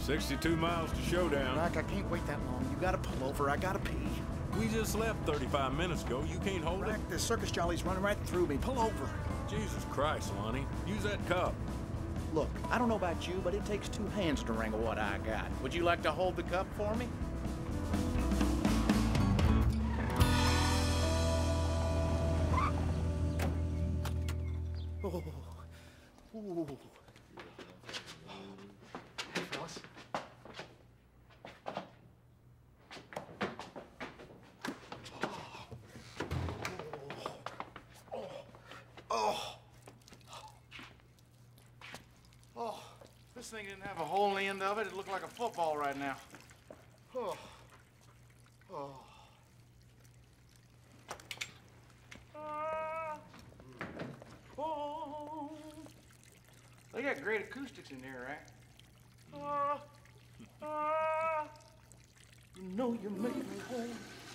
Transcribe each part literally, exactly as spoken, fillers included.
sixty-two miles to Showdown. Rack, I can't wait that long. You gotta pull over. I gotta pee. We just left thirty-five minutes ago. You can't hold Rack, it? this circus jolly's running right through me. Pull over. Jesus Christ, Lonnie. Use that cup. Look, I don't know about you, but it takes two hands to wrangle what I got. Would you like to hold the cup for me? Oh. Ooh. Hey, fellas. Oh. Oh. This thing didn't have a hole in the end of it. It looked like a football right now. Oh. Oh. Oh. They got great acoustics in here, right? Ah, ah, you know you make me whole.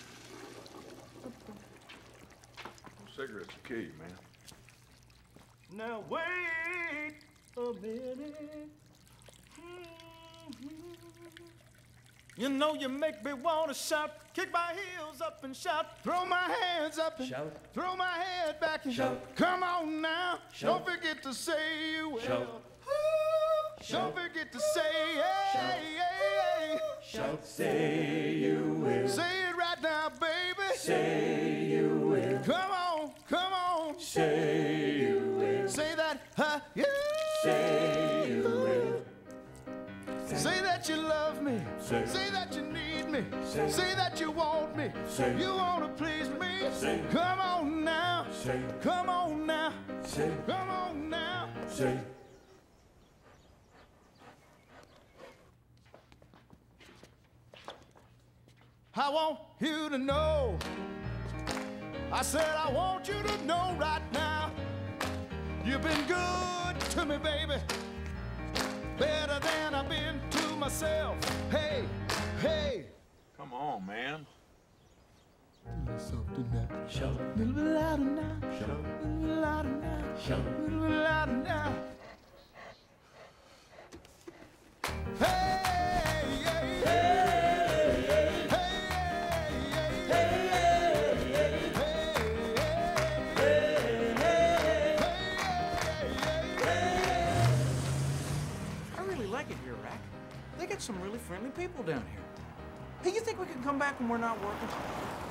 Cigarettes will kill you, man. Now wait a minute. Mm-hmm. You know you make me wanna shout, kick my heels up and shout, throw my hands up and shout, throw my head back and shout. Come on now, shout. Don't forget to say you will. Shout. Don't forget to say, hey, shout. hey, hey. Shout, say you will. Say it right now, baby. Say you will. Come on, come on. Say you will. Say that, huh? Yeah. Say you will. Say that you love me. Say, say that you need me. Say, say that you want me. Say, you want to please me. Say, come on now. Say, come on now. Say, come on now. Say. I want you to know. I said I want you to know right now. You've been good to me, baby. Better than I've been to myself. Hey, hey. Come on, man. A little softer now. Shout. A little bit louder now. Shout. A little bit louder now. Shout. A little bit louder now. Hey, hey, hey. Hey, hey, hey. Hey, hey, hey. I really like it here, Rack. They got some really friendly people down here. Hey, you think we can come back when we're not working?